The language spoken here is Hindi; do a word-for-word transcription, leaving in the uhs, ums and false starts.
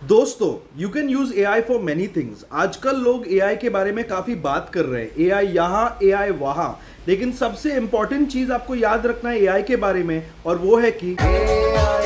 दोस्तों, you can use A I for many things. आजकल लोग ए आई के बारे में काफी बात कर रहे हैं, ए आई यहाँ ए आई वहाँ। लेकिन सबसे इंपॉर्टेंट चीज आपको याद रखना है ए आई के बारे में, और वो है कि